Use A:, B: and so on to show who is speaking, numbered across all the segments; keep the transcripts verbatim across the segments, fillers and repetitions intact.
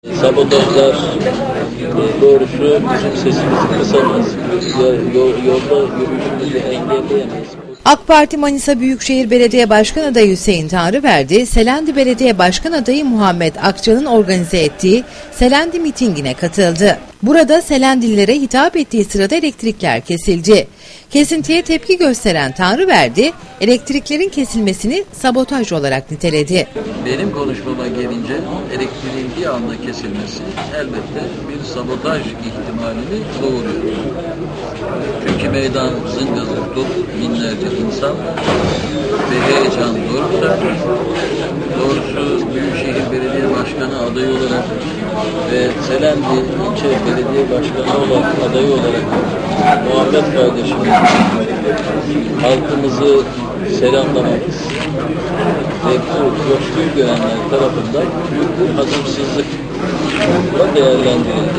A: Sabotajlar e, doğrusu bizim sesimizi kısamaz. Yol, yolda yürüyüşümüzü engelleyemeyiz.
B: AK Parti Manisa Büyükşehir Belediye Başkan Adayı Hüseyin Tanrıverdi, Selendi Belediye Başkan Adayı Muhammed Akça'nın organize ettiği Selendi mitingine katıldı. Burada Selendililere hitap ettiği sırada elektrikler kesildi. Kesintiye tepki gösteren Tanrıverdi, elektriklerin kesilmesini sabotaj olarak niteledi.
A: Benim konuşmama gelince elektriğin bir anda kesilmesi elbette bir sabotaj ihtimalini doğuruyor. Çünkü meydan zıngazır dolu, binlerce insan ve heyecan dorukta. Doğrusu Büyükşehir Belediye Başkanı adayı olarak ve Selendi İlçe Belediye Başkanı olarak adayı olarak Muhammed kardeşimiz halkımızı selamlamamız ve bu coşkuyu görenler tarafından büyük bir hazımsızlıkla değerlendirildi.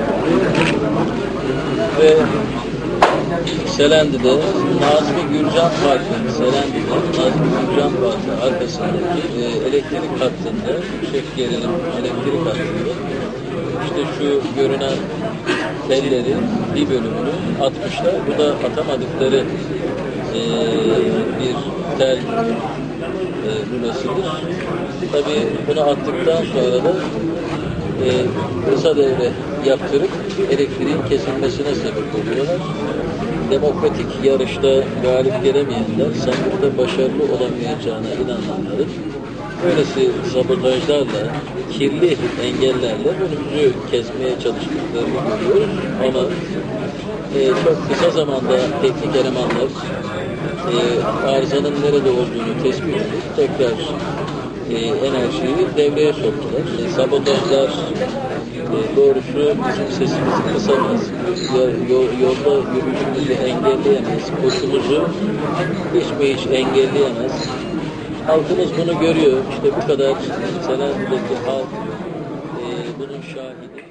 A: Ve Selendi'de Nazmi Gürcan Parkı, Selendi'de Nazmi Gürcan Parkı arkasındaki e, elektrik hattında, yüksek gerilim elektrik hattında işte şu görünen tellerin bir bölümünü atmışlar. Bu da atamadıkları e, bir tel e, rulesidir. Tabii bunu attıktan sonra da e, kısa devre yaptırıp elektriğin kesilmesine sebep oluyorlar. Demokratik yarışta galip gelemeyenler, sandıkta başarılı olamayacağına inananların böylesi sabotajlarla, kirli engellerle önümüzü kesmeye çalıştıklarını görüyoruz. Ama e, çok kısa zamanda teknik elemanlar e, arızanın nerede olduğunu tespit edip tekrar e, enerjiyi devreye soktular. E, sabotajlar e, doğrusu bizim sesimizi kısamaz. Yol, yolda yürüyüşümüzü engelleyemez. Koşumuzu hiç mi hiç engelleyemez. Halkımız bunu görüyor. İşte bu kadar Selendi'deki halk e, bunun şahidi.